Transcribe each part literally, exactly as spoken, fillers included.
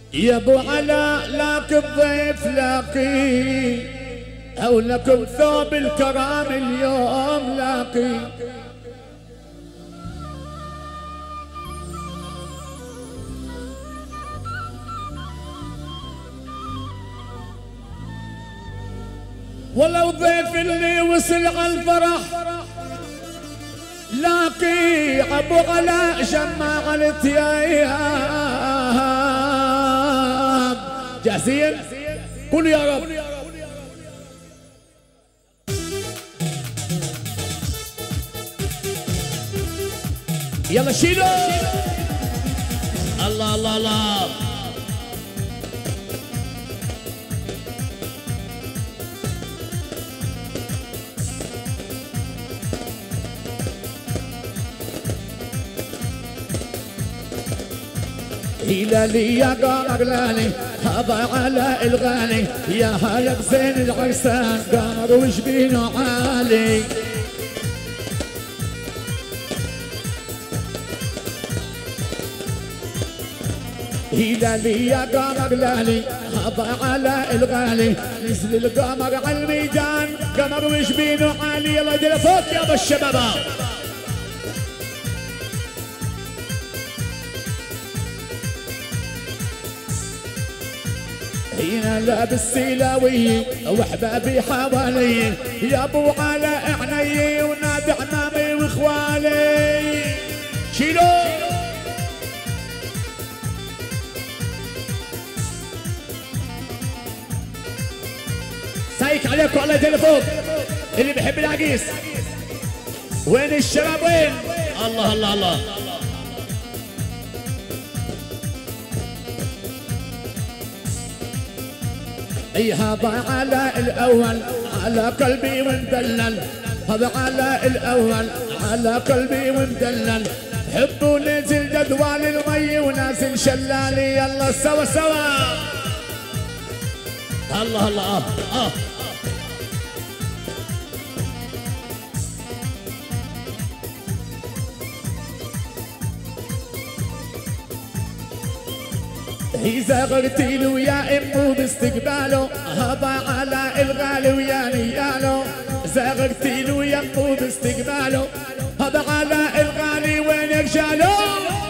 يا ابو علاء لاك الضيف لاقي او لكم ثوب الكرام اليوم لاقي. ولو ضيف اللي وصل على الفرح لاقي ابو علاء جمع التياب. جاهزين؟ قولوا يا رب. يلا شيلوا. الله الله الله. هلالي يا قمر لالي هذا علاء الغالي يا هلا بزين العرسان قمر وجبينه عالي. هلالي يا قمر لالي هذا علاء الغالي نزل القمر على الميدان قمر وجبينه عالي. يلا يدير فوق يا ابو الشباب. هنا لابس سيلاوي واحبابي حوالي يا ابو علاء عيني ونادي عمامي واخوالي. شيلوا. سايك عليكم الله يدير فوق اللي بيحب العقيس. وين الشباب وين؟ الله الله الله. اي هذا علاء الاول على قلبي ومدلل هذا علاء الاول على قلبي ومدلل حبوا نزل جدوال المي ونازل شلالي. يلا سوا سوا. الله الله. اه إذا غرتي له يا امه باستقباله هذا علاء الغالي ويا نياله. إذا غرتي له يا امه باستقباله هذا علاء الغالي وين رجاله.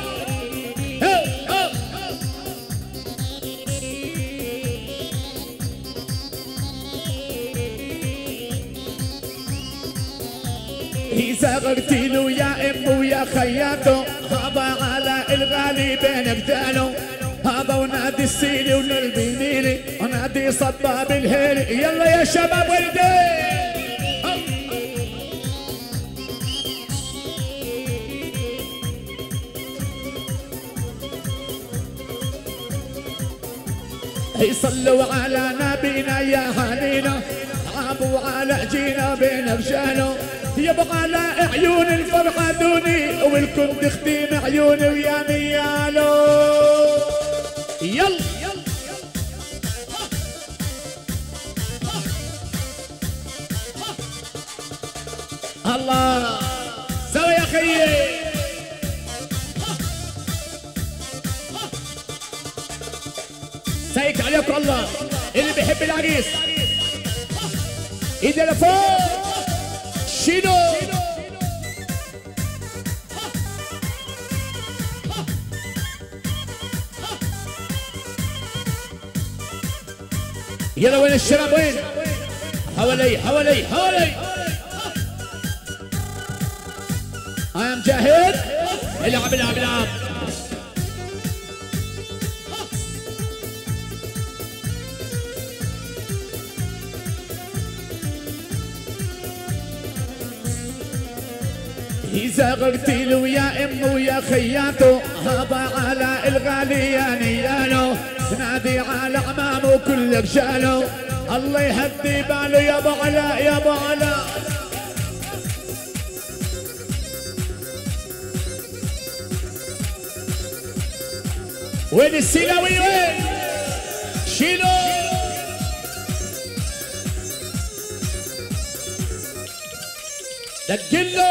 إذا غرتي له يا امه ويا خياته هذا علاء الغالي بين بداله. هذا ونادي السيلي ونلبي نيلي ونادي صباب الهيلي. يلا يا شباب ولدي. يصلوا على نبينا يا هنينا عابوا على جينا بين رجاله. يبقى على عيون الفرحة دوني والكم تختيم عيوني ويا نياله. يلا الله سوا يا خيي. سايك عليكم الله اللي بيحب العريس ايدي لفوق. شيلوا. يلا وين الشباب وين؟ حوالي حوالي حوالي. أنا مجاهد. العب العب العب. إذا غرتي له يا أمه ويا خياته هذا علاء الغالي يا نياله. نادي على عمامه وكل رجاله. الله يهدي باله يا ابو علاء يا ابو علاء. وين السيلاوي وين؟ شيلوا. دقله.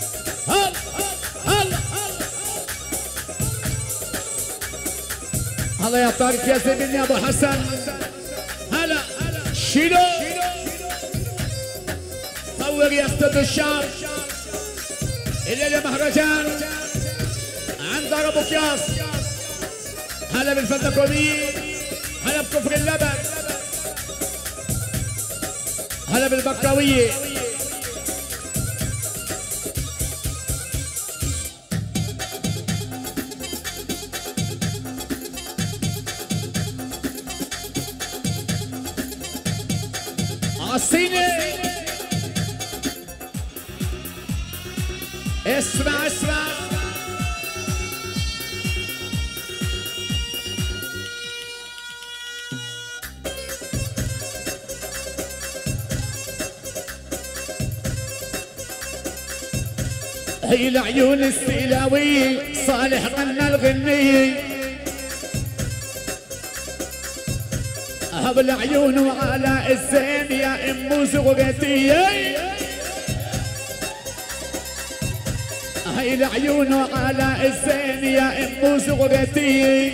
هل هل الله يا طارق يا زميلي يا ابو حسن. هلا شيلو صور يا استاذ الشام. الليله مهرجان عند ابو كياس. هلا بالفندقومية، هلا بكفر اللبن، هلا بالبكاوية. عالصيني اسمع اسمع. هي العيون السيلاوي صالح غنى الغنية. هب العيون وعلى الزين يا ام زغرتي. هي العيون وعلى الزين يا ام زغرتي.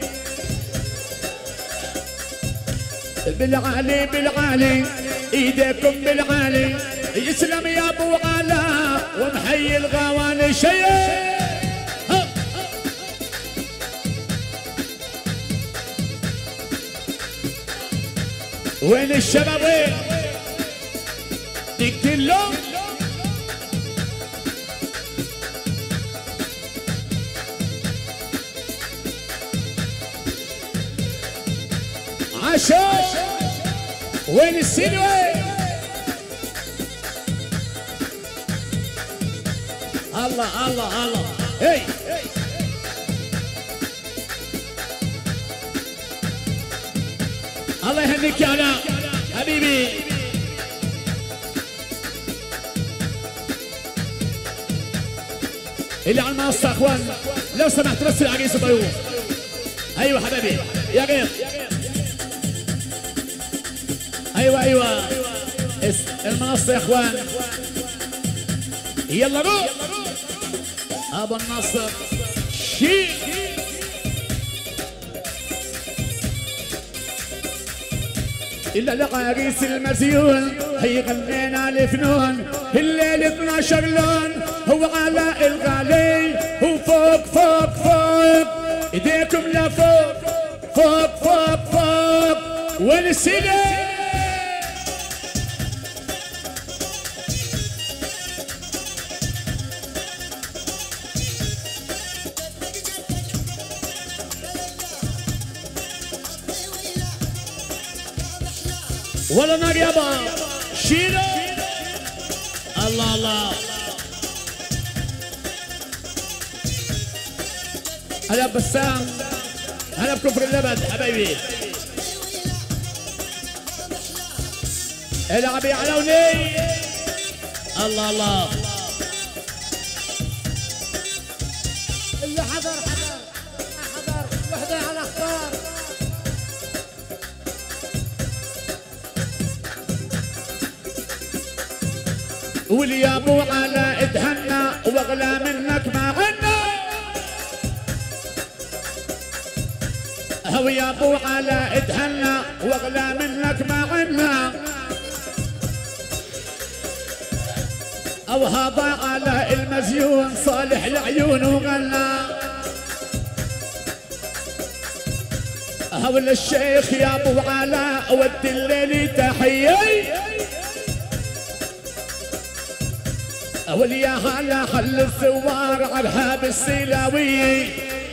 بالعالي بالعالي ايديكم بالعالي. يسلم يا ابو علاء ومحيي الغواني شيء. وين الشباب وين؟ تقتلهم عشو. وين السينوي؟ الله الله الله. هي الله يهنيك يا علاء حبيبي. اللي على المنصة اخوان لو سمحت رسل عريس الضيوف. ايوه حبيبي يا غير. ايوه ايوه المنصة يا اخوان. يلا روح ابو النصر شيء. إلا العريس المزيون هي غنينا الفنون. الليل اثناشر لون هو علاء الغالي. هو فوق فوق فوق ايديكم لفوق فوق فوق فوق. وين السيدة؟ ولا نار يابا شيلو. الله الله. هلا بسام، هلا بكفر اللبن حبايبي. العبي علوني. الله الله. اللي حضر حضر ما حضر وحده على اخبار. واليا ابو علاء اتهنى واغلى منك ما عنا. هو يا ابو علاء اتهنى واغلى منك ما عنا. او هذا علاء المزيون صالح العيون وغنى. هو للشيخ يا ابو علاء ودي الليل تحيي. وليا هلا خل الثوار عرهاب السيلاوي.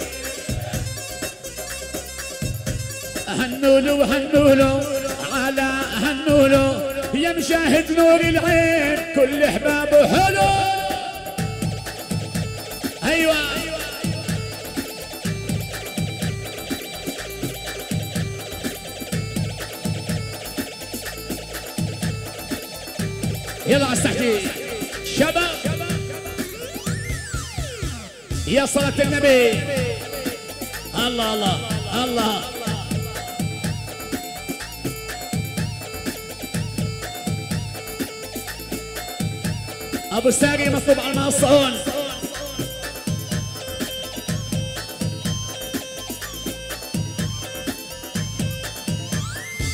هنولو هنولو على هنولو يا مشاهد نور العين كل احبابه هلو. ايوه يلا على التحديد شباب يا صلاة النبي. الله الله الله. ابو الساقي مطلوب على المنصة هون.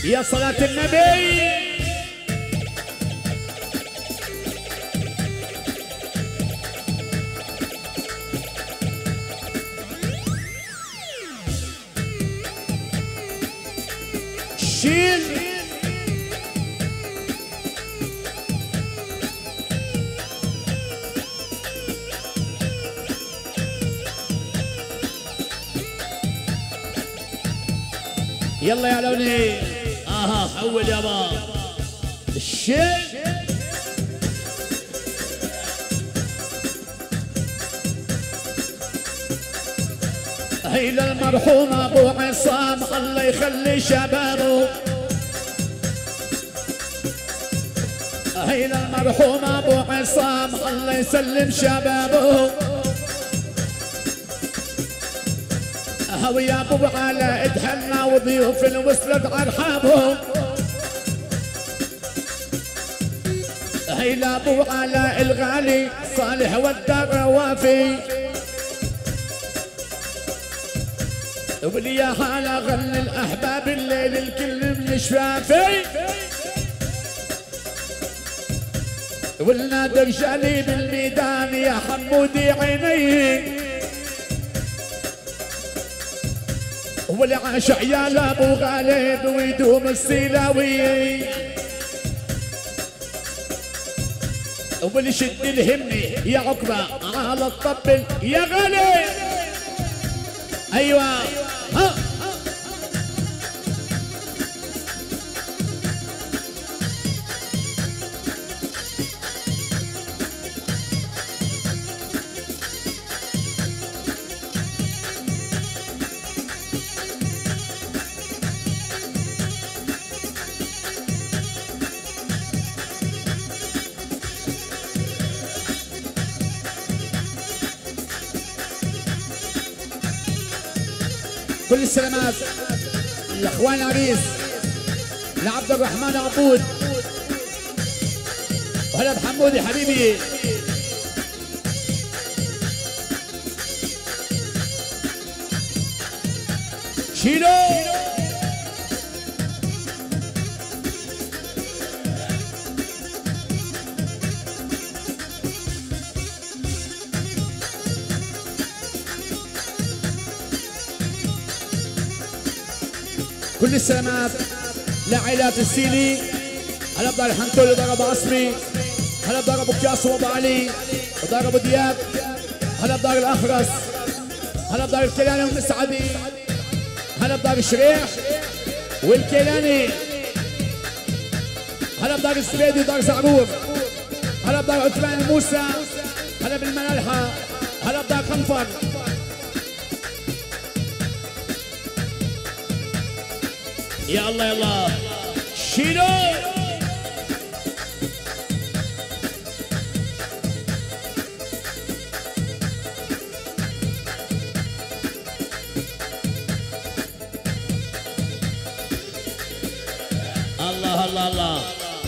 يا صلاة النبي. شيل يلا يا لوني. اها حول يابا الشيل. هيلا المرحوم ابو عصام الله يخلي شبابه. هيلا المرحوم ابو عصام الله يسلم شبابه. هو يا ابو علاء ادهلنا وضيوف وصلت ارحابهم. هيلا ابو علاء الغالي صالح والدار وافي. ولي يا حاله غني الاحباب الليل الكل من شفافي. والنادر جالي بالميدان يا حمودي عيني. والعاش عيال ابو غالب ويدوم السيلاوي. واللي شد الهمني يا عقبه على الطبل يا غالي. ايوه ها كل السلامات لاخوان عريس لعبد الرحمن عبود. وهلا بحمودي حبيبي. شيلو كل السلامات لعائلات السيلي. هلا بدار الحنتول ودار ابو عصمي. هلا بدار ابو كياس وابو علي ودار ابو دياب. هلا بدار الاخرس. هلا بدار الكيلاني والمسعدي. هلا بدار الشريح والكيلاني. هلا بدار الزبيدي ودار زعرور. هلا بدار عثمان الموسى. هلا بالمنالحه. هلا بدار خنفر. يا الله يا الله شيلو. الله الله الله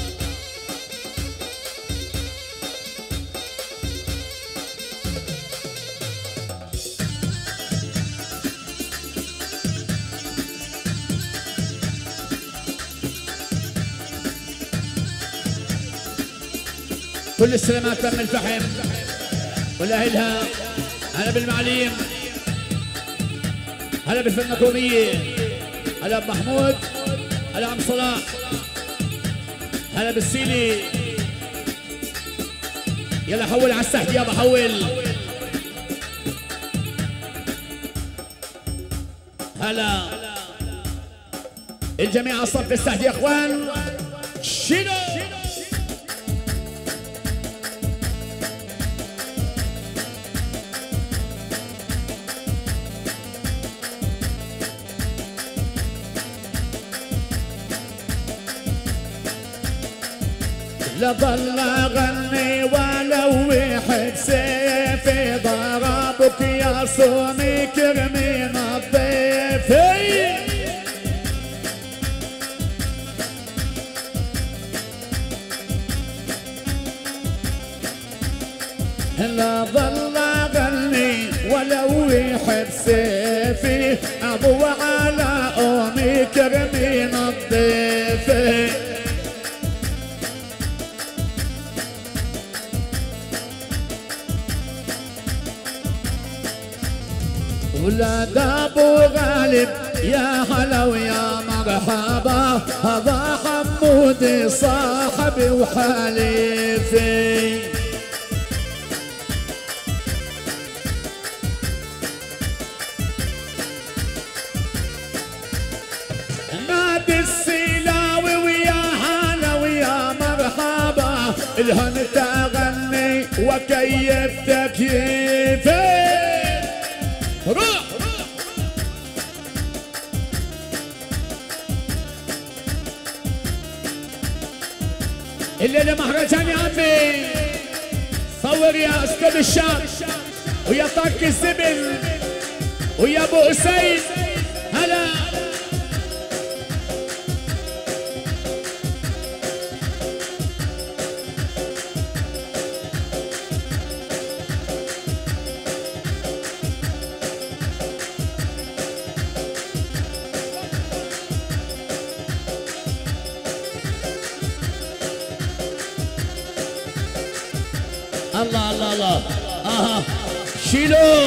كل السلامات تم الفحم والاهلها. هلا بالمعليم. هلا بالفنكوميه. هلا بمحمود. هلا عم صلاح. هلا بالسيلي. يلا حول على السحب يابا حول. هلا الجميع على صف السحب يا اخوان. شيلو لظل اغني ولو واحد سيفي ضربك يا صومي كرمين الضيفي. لظل اغني ولو واحد سيفي ابو على امي كرمين الضيفي. ولاد ابو غالب يا هلا ويا مرحبا، هذا حمودي صاحبي وحليفي. نادي السيلاوي ويا هلا ويا مرحبا، الهن تغني وكيف تكييفي. روح الليلة مهرجان يا عمي، صور يا اسكت الشام ويا طاق الزبل ويا ابو اسيد هلا. الله الله الله اها شيلوا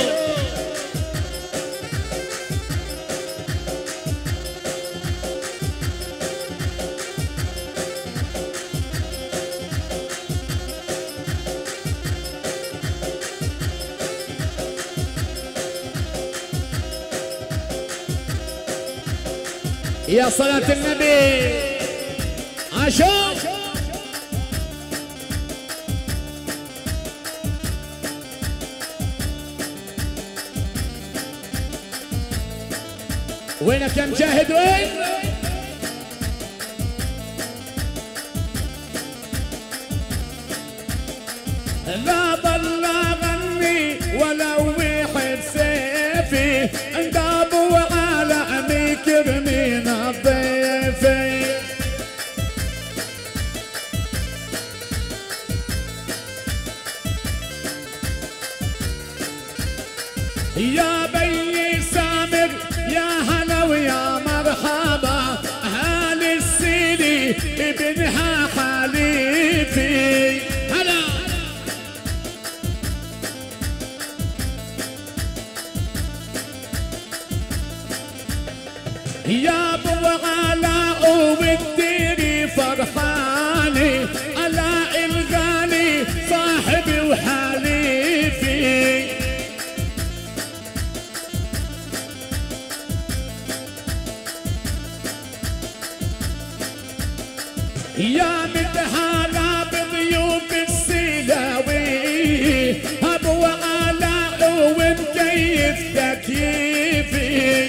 يا صلاة النبي عاشوا. وينك يا مجاهد وين؟ لا ضل اغني ولو واحد سيفي، عند ابو عالمي كرمين الضيفي. يا بي سامر يا هلا ويا مرحبا، اهل السيلي ابنها حليفي هلا. يا ابو علاء والديري فرحاني، علاء الغالي صاحبي وحليفي. يا متهالى بضيوف السيلاوي، ابو علاء ومكيف تكييفي.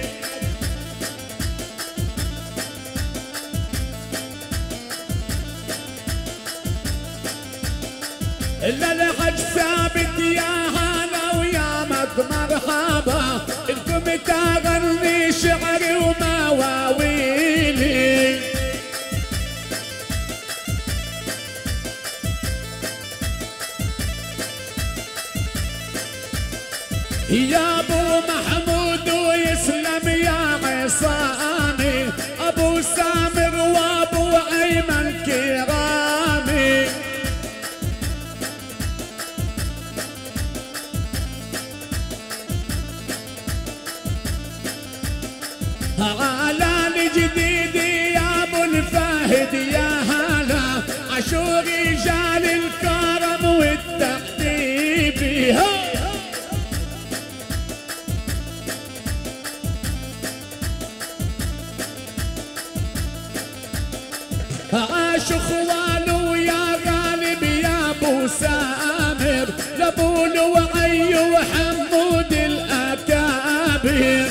الا الحج ثابت يا هلا ويا مد مرحبا، انتم تغني شعري ومواويلي. يا ابو محمود ويسلم يا عصامي، ابو سامر وابو ايمن كرامي. على الجديد يا ابو الفهد يا هلا، عاشوا رجال الكرم والتحديب. عاش اخوانه يا غالب يا ابو سامر، لابو لؤي وحمود الاكابر.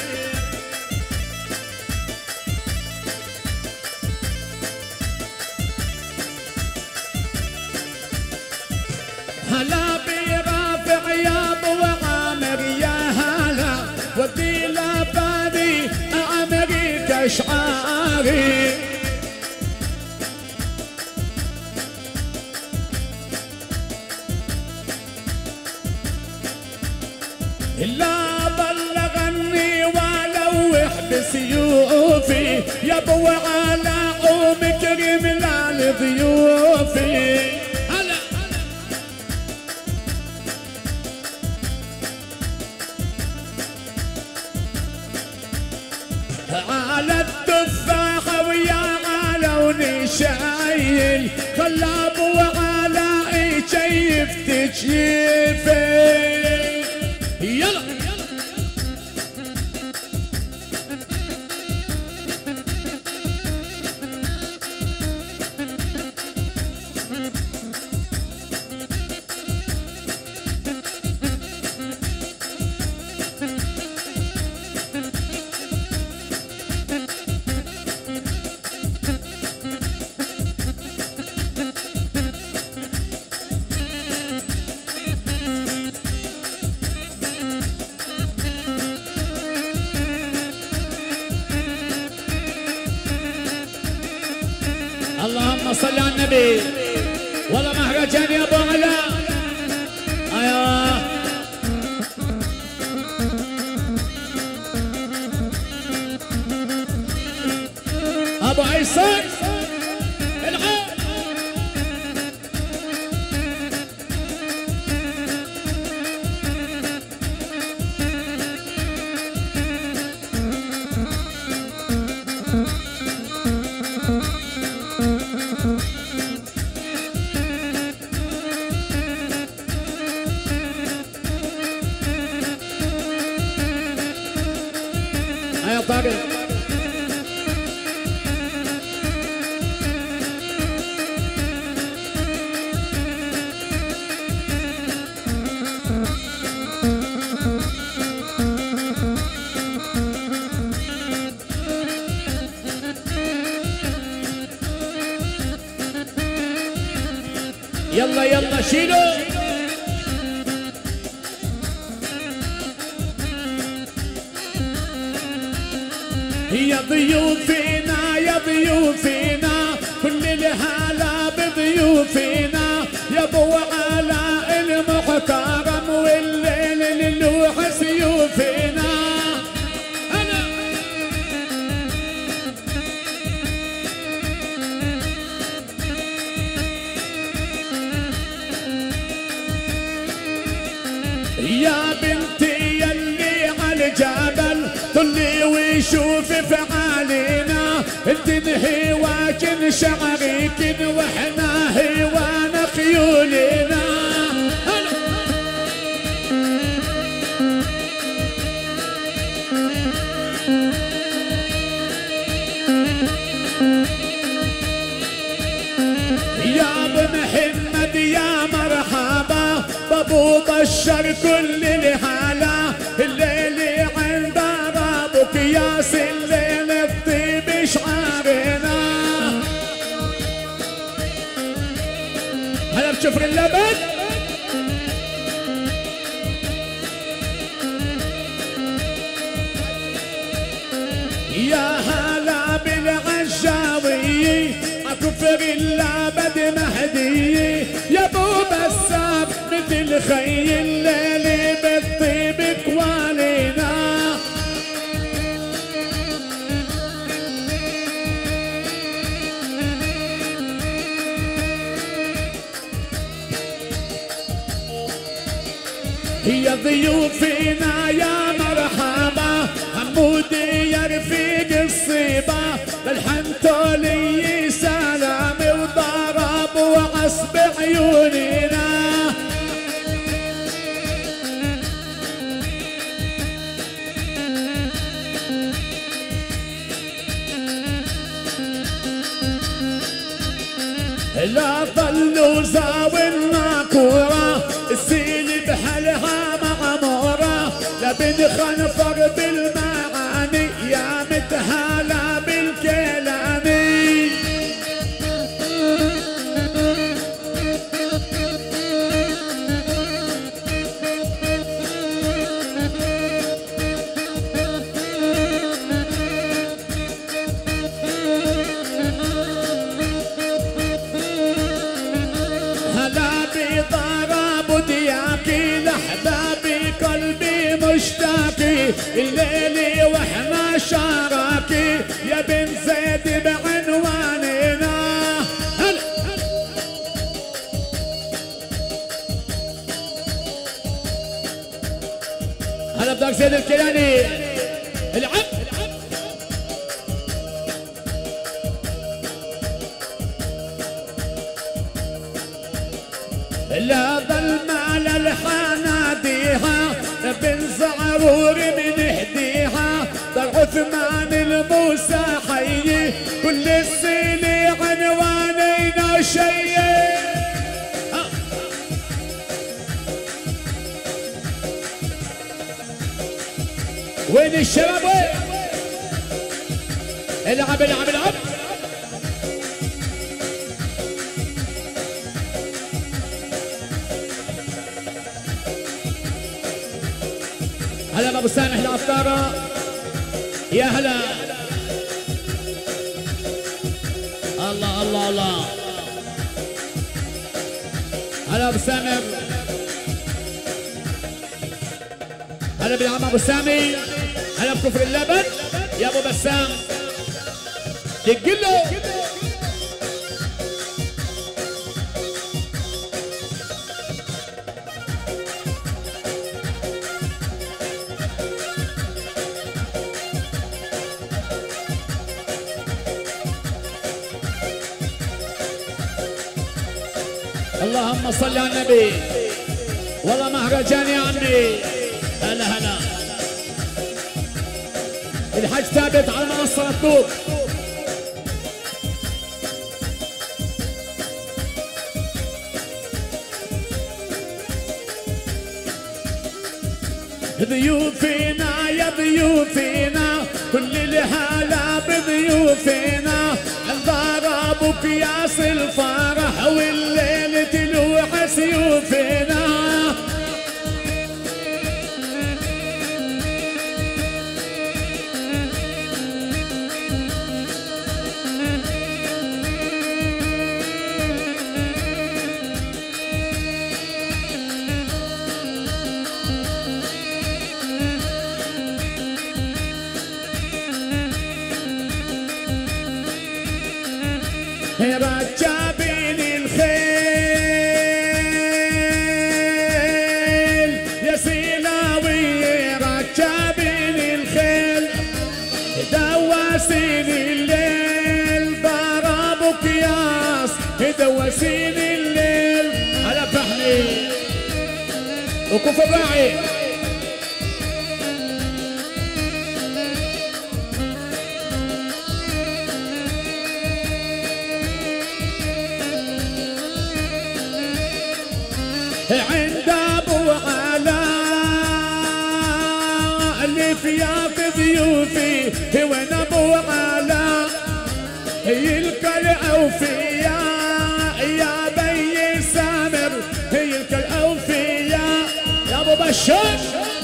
هلا برافع يا ابو عامر يا هلا، ودي لبابي عامري كشعاري. لا بلغني ولو بسيوفي، يا ابو علاء ومكرم للضيوفي. هلا على التفاحة ويا على ونشايل خلى ابو علاء يشيف تشيفه يلا اللهم صل على النبي. والله مهرجان يا ابو علاء. ايوه ابو عيسى العب. يا طارق يلا يلا شيلوا. يا ضيوفنا يا ضيوفنا كل الهلا بضيوفنا يا ابو علاء المحترم والليل للوح سيوفنا. انا يا بنتي يلي على الجبل طلي وشوف فعالينا انت هواكن شعريكن واحنا هوانا خيولنا. يا ابن محمد يا مرحبا بابو بشر كل الهلا الليل عند ربك يا سلين الطيب شعارنا. هلا بشفر اللبن يا هلا بالعشاوي اكفر اللابد مهدي يا ابو بسام مثل خي الليل بالطيب كوالينا. يا ضيوفنا يا مرحبا حمودي يا رفيق الصيبة بالحنتولي سلامي وضرب وعصب عيوننا. لا ضلوا زاوي الناكورة السيل بحالها معمورة لا بنخنفر بالمعاني يا متهالة بالكلامي. الليلي واحنا شراكي يا بن زيد بعنواننا. هلا هلا بدك زيد الكيلاني العب لا ظلمة للحناديها بن زعرور بنهديها دار عثمان الموسى حي كل السنة عنوانينا شيء. وين الشباب وين؟ العب العب العب. هلا ابو سامح العطاره يا هلا. الله الله الله. هلا ابو سامر. هلا بالعم ابو سامي. هلا بكفر اللبن يا ابو بسام. دقله اللهم صل على النبي. والله مهرجان يا عمي. هلا هلا. الحاج ثابت على منصة الطوب. ضيوفنا يا ضيوفنا كل الهلا بضيوفنا ضربوا كياس الفرح والليل تلوح سيوفنا. رجابين الخيل يا سيلاوي رجابين الخيل دواسين الليل ضربوا كياس دواسين الليل. على فحمي وكف الراعي. عند ابو علاء اللي فياك ضيوفي وين ابو علاء يلقى الاوفياء يا بي سامر يلقى الاوفياء يا ابو بشار.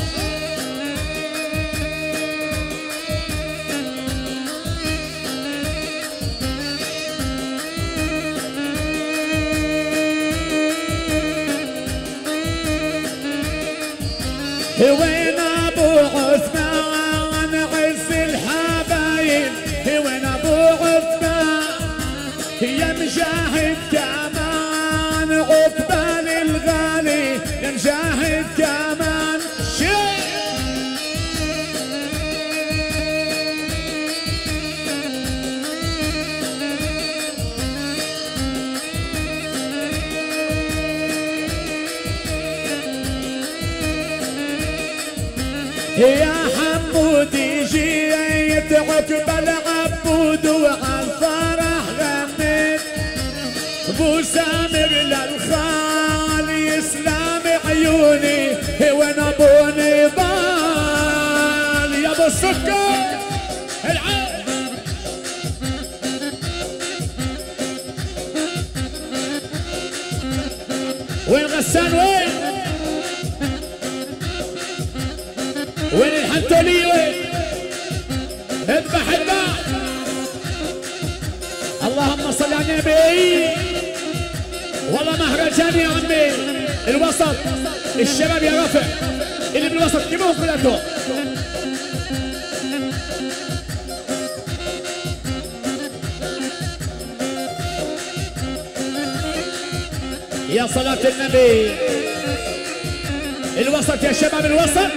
وين ابو عثمان عز الحبايب وين ابو عثمان يا مجاهد كمان عقبال الغالي يا مجاهد كمان شيء. يا حمودي جيت عقب العبود وعالفرح غنيت ابو سامر للخال يسلم عيوني وين ابو نضال يا ابو السكر العب. وين غسان وين؟ وين الحنتولي وين؟ اذبح اذبح. اللهم صل على النبي. والله مهرجان يا عمي. الوسط الشباب يا رافع اللي بالوسط جيبوهم كلهم. يا صلاة النبي. الوسط يا شباب الوسط.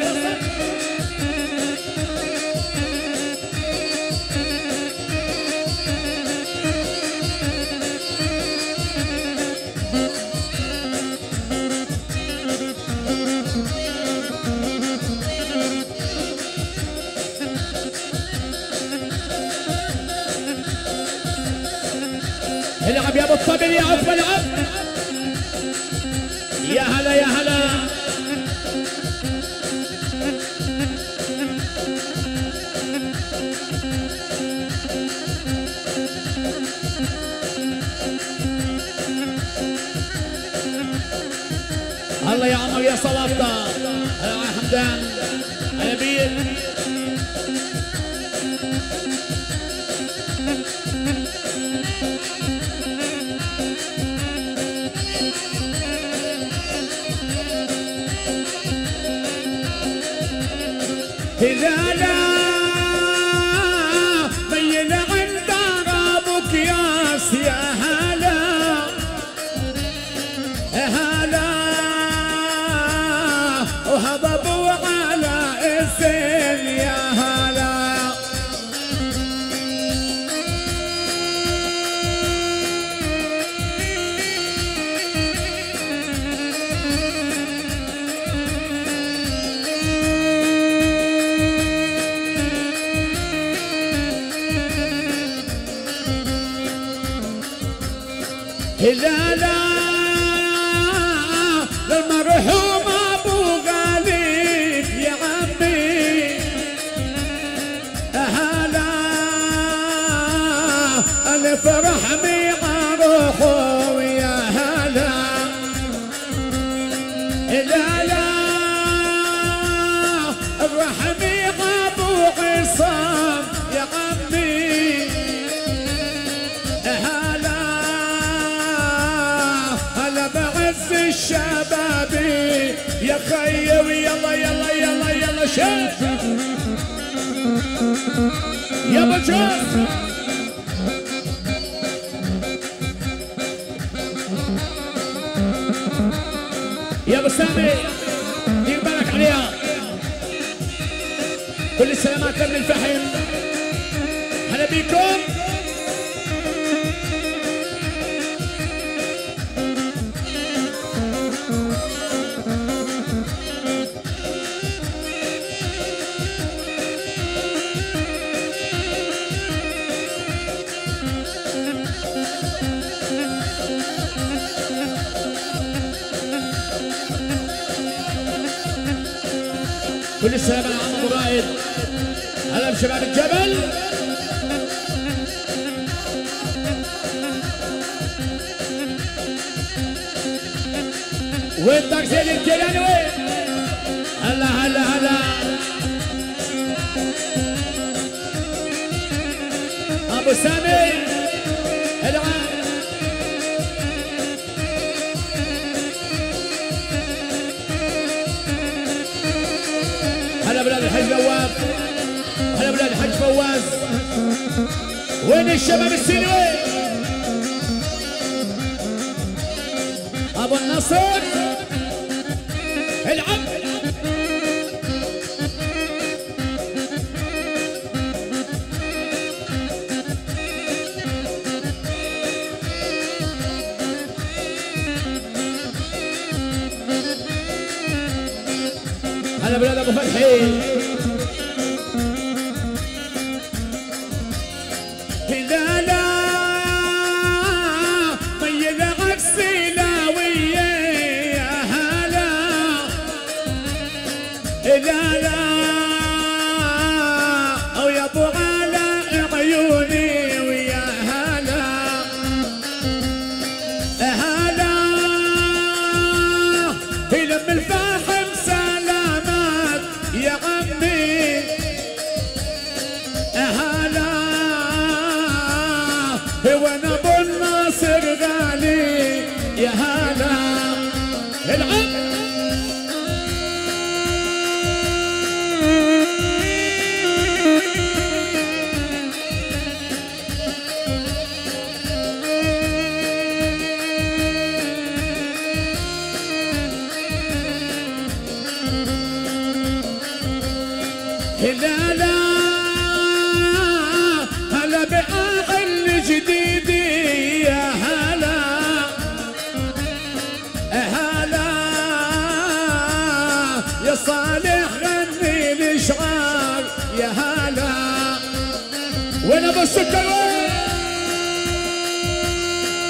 العب يا ابو الطبل يا عقبه العب. يا هلا يا هلا. الله يا عمر يا صلافته. هلا يا حمدان. هلا بيك. هلالا بين عند ربك ياس يا هلا هلا وهضبوا على الزين يا هلا. هلالا للمرحوم ابو غالب يا عمي هلا الفرح مع روحه يا هلا. هلالا الرحمي ابو عصام يا عمي الشبابي يا خيي ويلا يلا يلا يلا شوف يا بجوز. يا ابو سامي دير بالك عليها. كل السلامات لابن الفحم. هلا بيكم. كل السلام على عم ابو رائد. هلا بشباب الجبل. وين تاكسي الكيلاني وين؟ هلا هلا هلا. ابو سامي العب. هلا بلاد الحج نواف. هلا بلاد الحج فواز. وين الشباب السيني وين؟ ابو النصر العب. هلا بلاد ابو فتحي. هلالا ميل عكسي لاوية يا هلا هلالا او يا ابو علاء عيوني ويا هلا هلا يلم الفاحم سلامات يا عمي هلا وانا ابو الناصر غالي يا هلا العب. هلالا هلا بأهل جديدي يا هلا هلا يا صالح غني الاشعار يا هلا. وين ابو السكر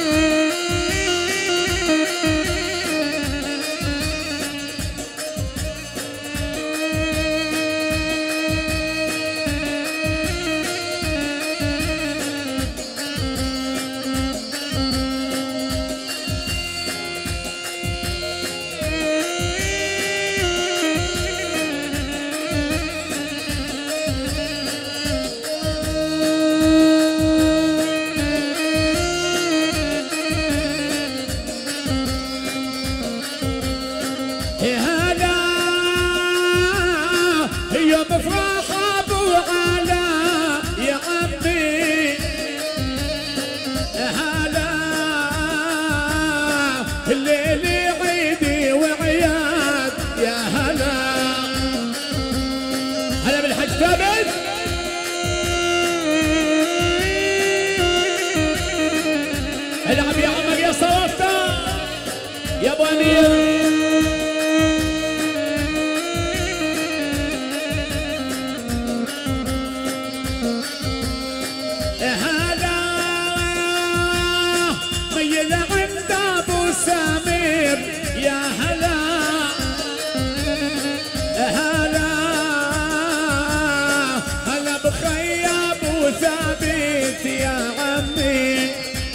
ثابت العب يا عمر يا صوابته يا ابو امير. هلا ميل عند ابو سمير يا هلا هلا هلا بخي ابو ثابت يا عمي.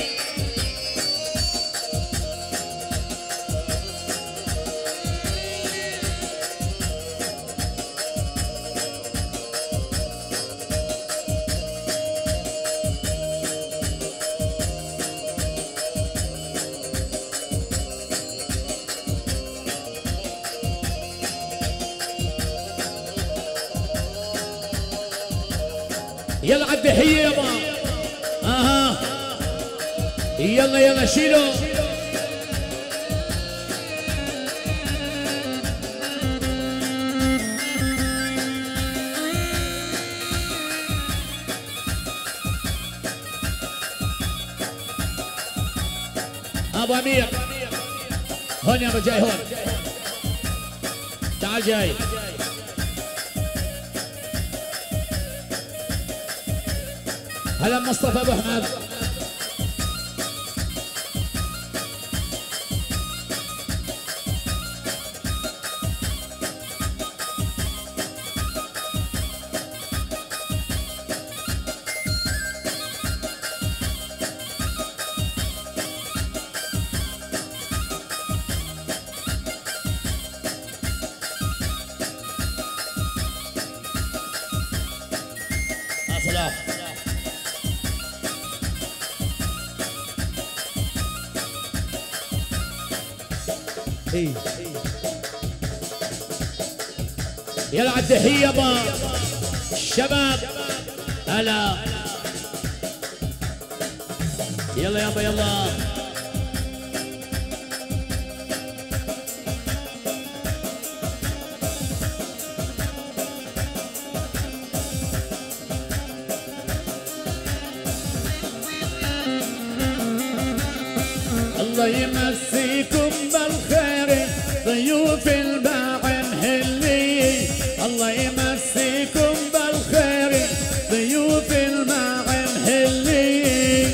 يلا عالدحية يابا اها يلا يلا شيلوا ابو امير هون يابا جاي هون تعال جاي هلا مصطفى ابو احمد صلاح ايه يلا عالدحية يابا الشباب هلا يلا يابا يلا الله يمسيكم بالخير ضيوف الباع مهلي. الله يمسيكم بالخير ضيوف الباع مهلي.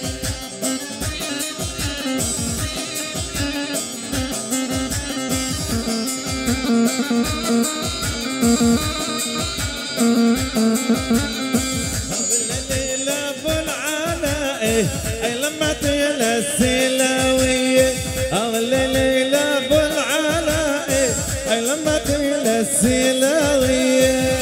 الليلة ابو العلاء اي لما تيلا السلاوية الليلة ابو العلاء اي لما تيلا السلاوية.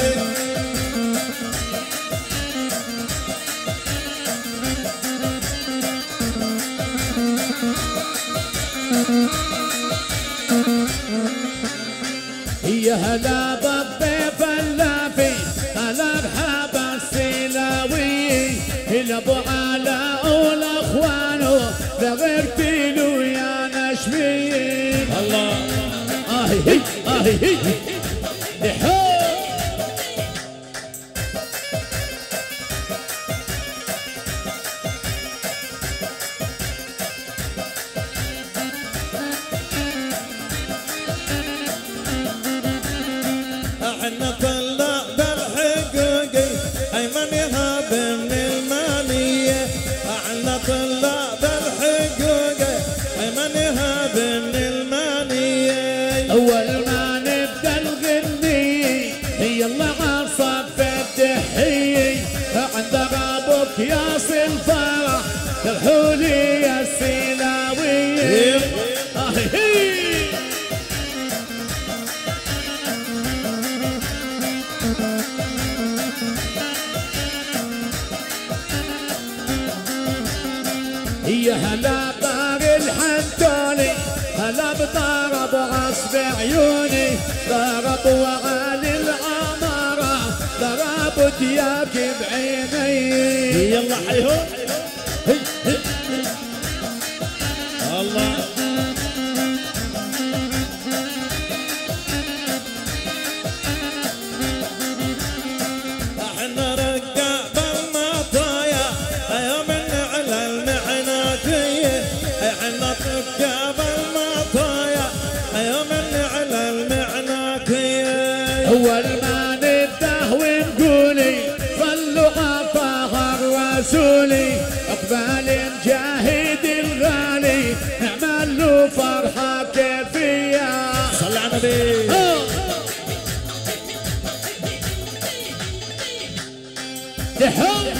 يا هلا بالضيف اللافي هلا بحاب السلاوي هلا ابو علاء والاخوانه بغيرتي له يا نشمي. الله اهي هي اهي هي دحو احنا طلع بالحقوقي اي من يهاب من المالية. احنا طلع بالحقوقي اي من يهاب من المالية. اول ما نبدا الغني يلا عصب الدحية عند ابوك يا الفرح الحولي يا السلاوي. اهي يا هلا طار الحنتوني هلا بطرب عصب عيوني ضرب وعالي العمارة ضرب دياك بعيني. يلا حيهم الله دحوم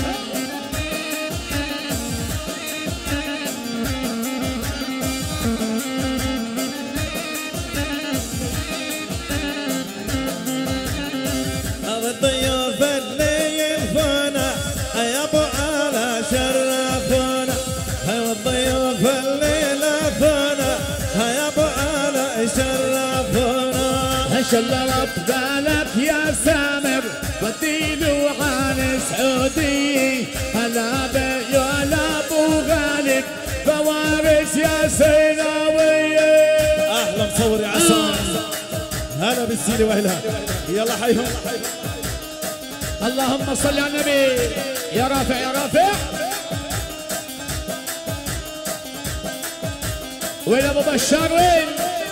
الضيوف اللي يلفونا يا ابو على شرفونا، والضيوف اللي لفونا يا ابو على شرفونا. شلرت بالك يا سامر والدين وعن سعودي، هلا بيا ابو غالب فوارس يا سيناوية. اهلا مصور يا عسان، هلا بالسيدي واهلها، يلا حيهم. اللهم صل على النبي. يا رافع يا رافع. وين ابو بشار وين؟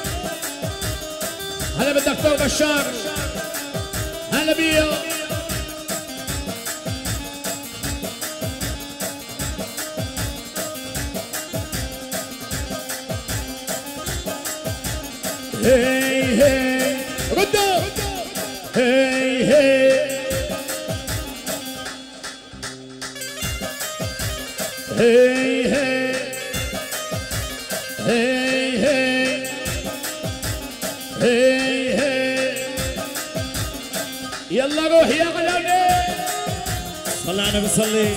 هلا بالدكتور بشار، هلا بيه. هي هي ردوا هي هي هي هي هي هي هي هي يلا روح يا غلوني. صلى على النبي صلي.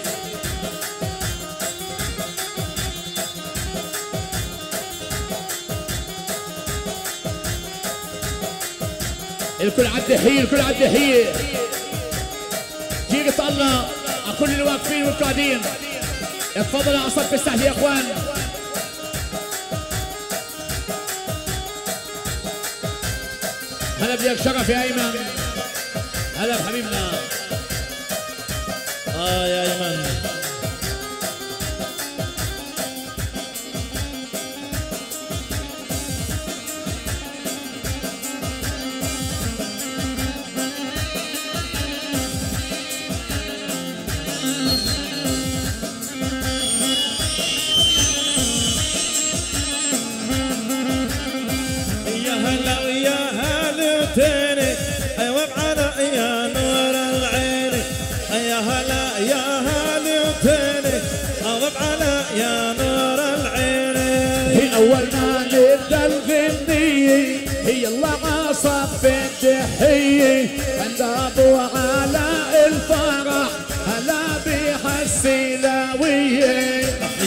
الكل عالدحية الكل عالدحية. جيل طلع على كل الواقفين والقاعدين. اتفضلوا على صف السهل يا اخوان. هلا بدك شرف يا ايمن. هلا بحبيبنا. اه يا ايمن. أول ما نبدأ الغنية هي الله عصب التحية عند أبو علاء الفرح هلا بحسيلاوية.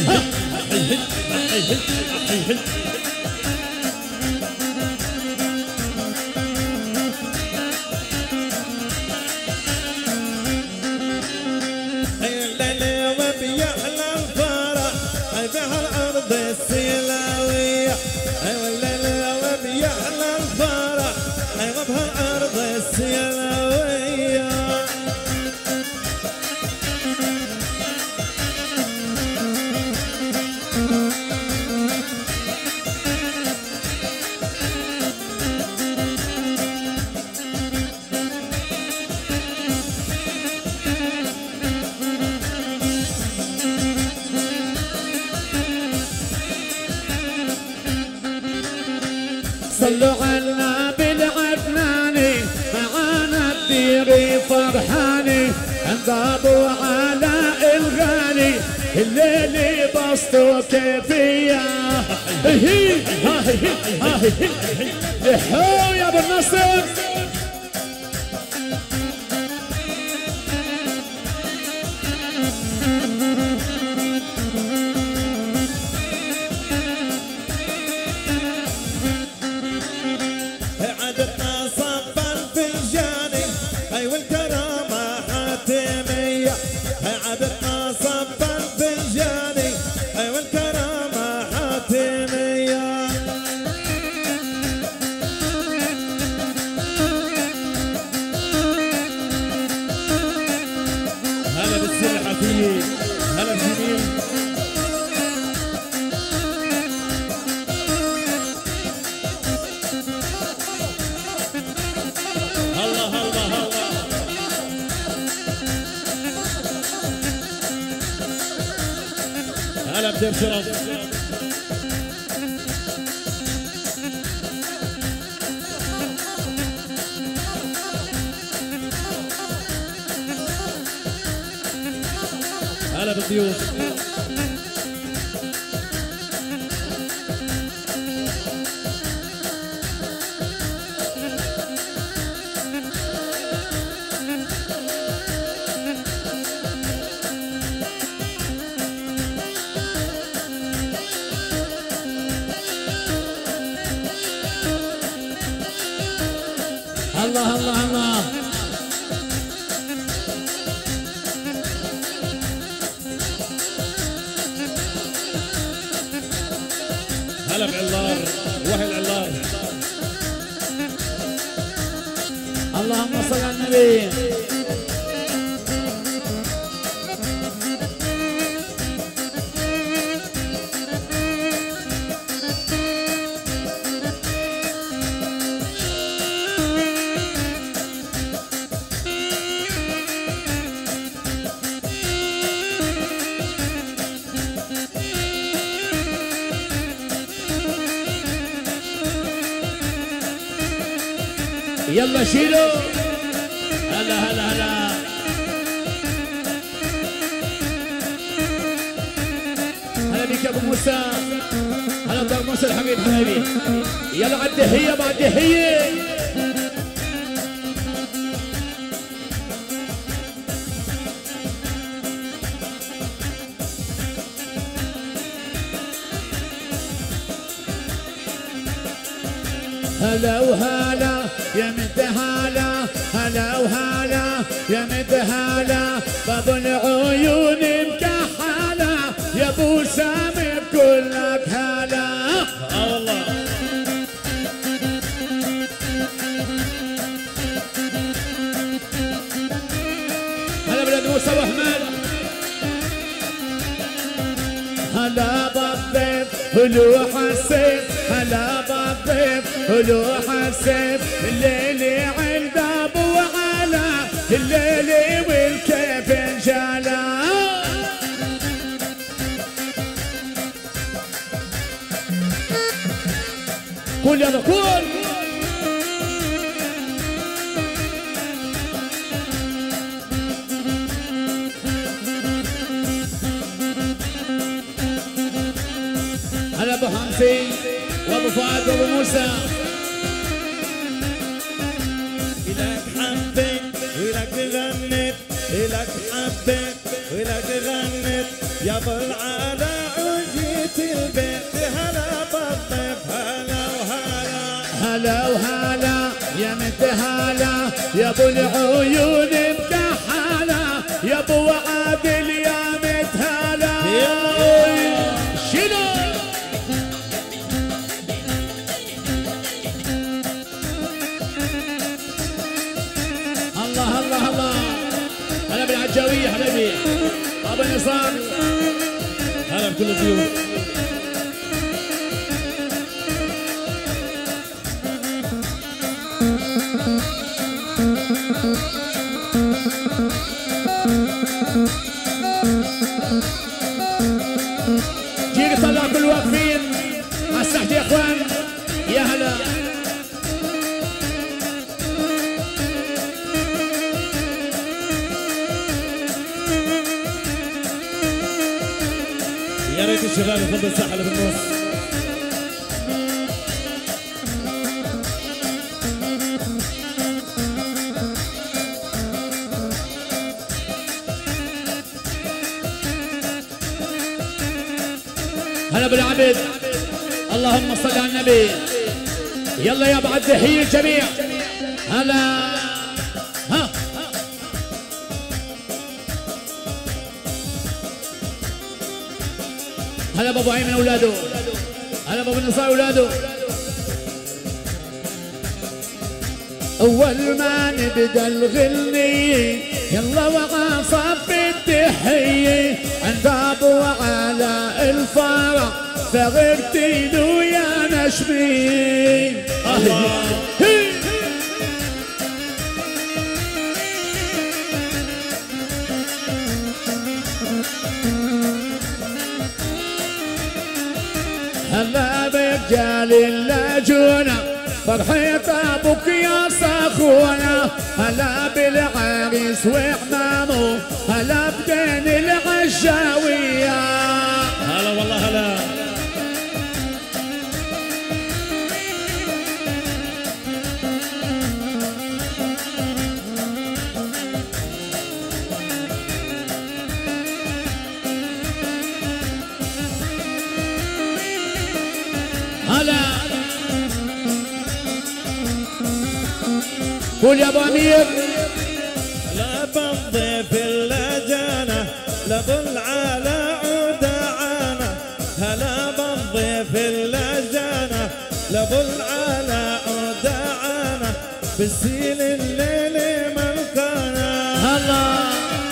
صلوا على النبي العدناني معانا الديري فرحاني عند ابو علاء الغالي الليل بسطو كيفية. هي هاي هاي هاي يا ابو النصر. هلا بدير شرف. هلا بالضيوف. الله الله الله. هلا بعلار وهي العلار. اللهم صل على النبي. يلا شيلوا. هلا هلا هلا. هلا بك يا ابو موسى. هلا بدر موسى الحبيب حبيبي. يلا على الدهيه مع الدهيه. هلا وهلا يا مد هلا، هلا وهلا يا مد هلا، باب العيون مكحلة يا ابو سامي بكلك هلا. اه والله. هلا بلاد موسى واحمد. هلا بالضيف هلو حسيت، هلا بالضيف هلو حسيت، الليلي عند ابو علا، الليلي والكيف انجلا. قول يلا قول. هلا ابو حمزي وابو فؤاد وابو موسى. إلك حبيت وإلك غنيت، إلك حبيت وإلك غنيت، يا ابو العلا وجيت البيت. هلا بالضيف هلا وهلا. هلا وهلا يا مد هلا يا ابو العيون مكحلة يا ابو عادل يا مد هلا. شنو الله الله الله. هلا بالعجاوية حبيبي ابو النصار. هلا بكل الضيوف. جيك طلع كل واقفين على السحت يا اخوان. يا هلا. يا ريت الشباب يفضل الساحه اللي بالنص. هلا بالعبد. اللهم صل على النبي. يلا يا بعد تحية الجميع. هلا. ها هلا بابو ايمن اولاده. هلا بابو النصار اولاده. اول ما نبدا الغنية يلا وعصف التحية عند ابو علاء الفرح فغرتي له يا نشمي. هلا برجال اللاجونة فرحيت ابوك يا صاخونة. هلا بالعريس وحمامه هلا بدين العشاق قول يا ابو امير. لا بالضيف الا جانا لظل على عود عانا، هلا بالضيف الا جانا لظل على عود عانا، بالسين الليل ملكانا. هلا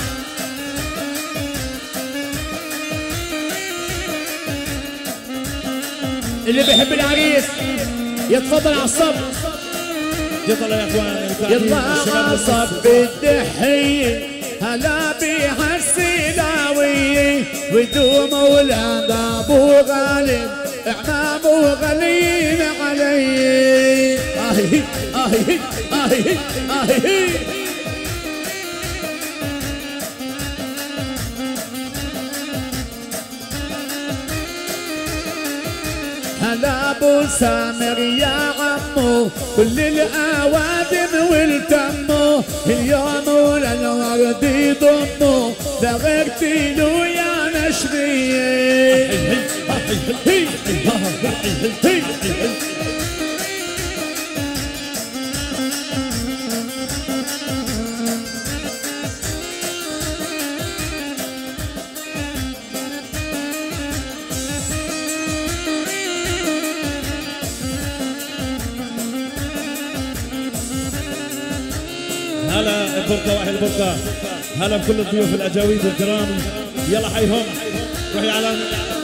اللي بيحب العريس يتفضل على الصف. يلا يا اخوان يلا صف الدحية هلا بها السلاوية، ودوم ولاد ابو غالب اعمامه غالين علي. اهي اهي اهي اهي هلا ابو سامر يا عمو كل الاوادم والتمو، اليوم وللورد يضمو دغرتي له يا نشريه. هلا البركة واهل البركة، هلا بكل الضيوف الاجاويد الكرام، يلا حيهم روحي على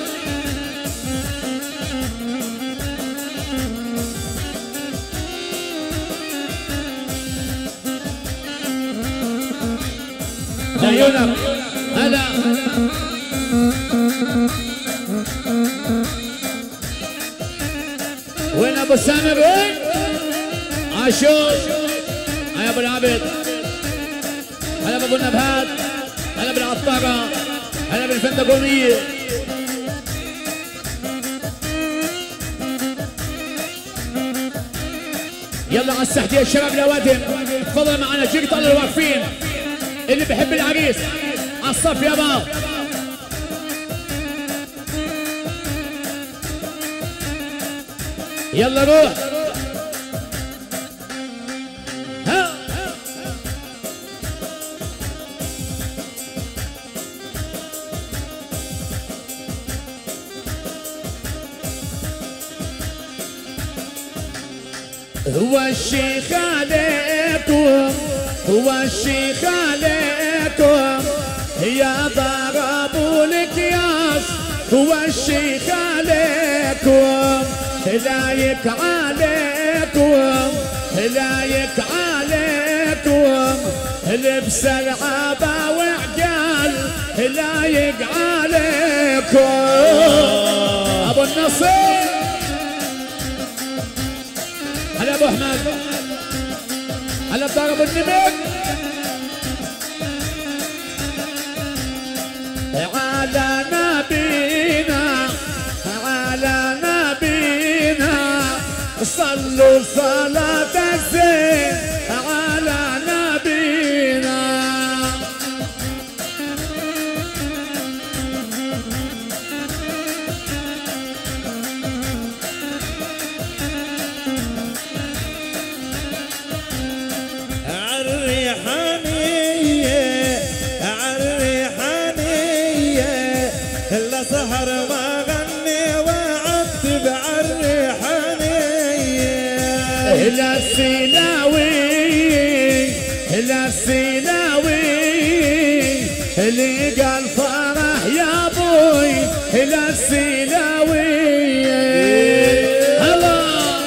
عيونك. هلا وين ابو سامر؟ وين عاشور؟ هيا ابو العبد، هلا بابو النبهات، هلا بالعطارة، هلا بالفندقومية. يلا على السحت يا الشباب الاوادم، تفضلوا معنا جيك طلعوا واقفين. اللي بحب العريس على الصف يا بابا. يلا روح. ها هو الشيخ عليكم، هو الشيخ عليكم يا ضربوا القياس، هو الشيخ عليكم هلايك عليكم، هلايك عليكم لبس العبا وعقال، هلايك عليكم ابو النصير. هلا ابو احمد، هلا بضرب النمر. على نبينا على نبينا صلوا صلاة الزين على نبينا. عالريحانية عالريحانية إلا سهر ما غني وعتب عالريحانية. هلا السيناوي هلا السيناوي اللي قال فرح يا ابوي، هلا السيناوي. هلا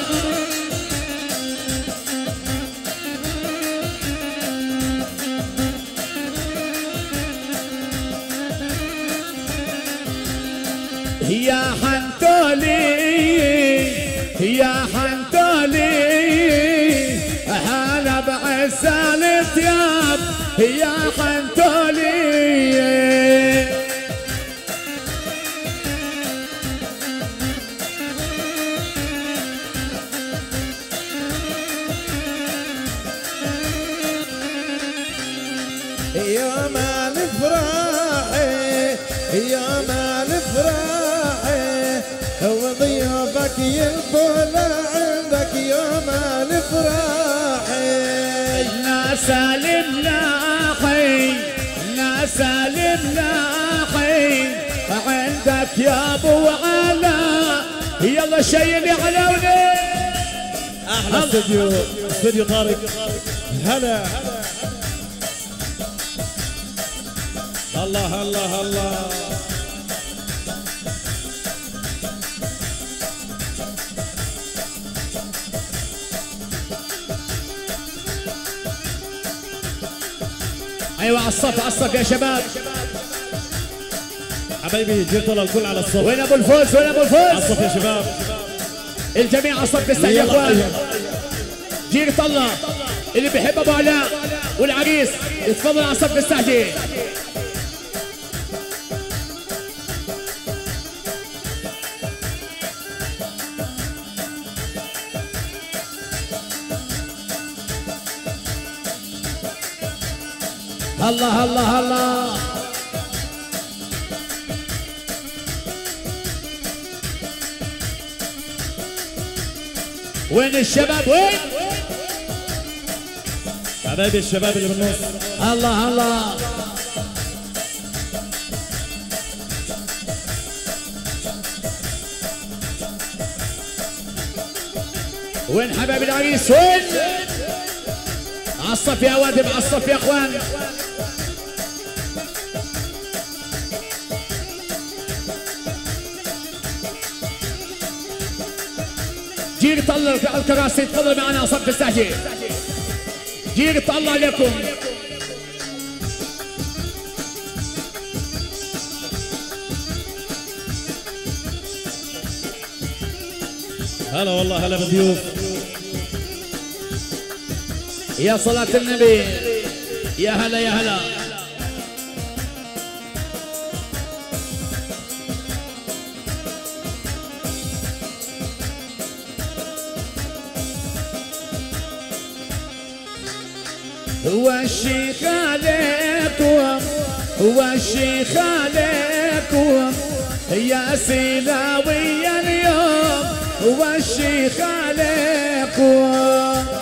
يا حنتولي يا حنتولي هلا بعسال ثياب يا حنتولي. يا مال فرحي يا مال فرحي وضيوفك يلبون عندك يا مال فرحي. سالم لاحي لا سالم لاحي عندك يا ابو علاء يلا شيل علوني. احلى استوديو استوديو طارق. هلا الله الله الله. ايوه على الصف على الصف يا شباب حبايبي جبتوا الكل على الصف. وين ابو الفوز وين ابو الفوز على الصف يا شباب الجميع على الصف استعجل يا اخوان. جيل طلع اللي بيحب ابو علاء والعريس يتفضل على الصف استعجل. الله الله الله. وين الشباب وين؟ حبايبي الشباب اللي بالنص. الله الله. وين حبايب العريس وين؟ على الصف يا وادم على الصف يا اخوان. جيل طلع على الكراسي تفضل معنا على صف الساحه. جيل طلع لكم. هلا والله هلا بالضيوف. يا صلاة النبي يا هلا يا هلا. هو الشيخ عليكم هو الشيخ عليكم يا سيناوي اليوم هو الشيخ عليكم.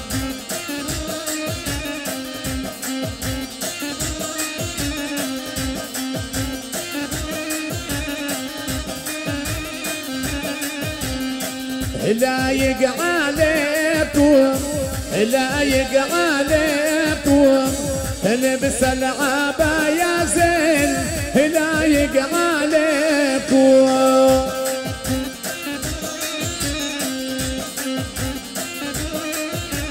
لا يقع عليكم لا يقع عليكم البس العباية زين لا يقع عليكم.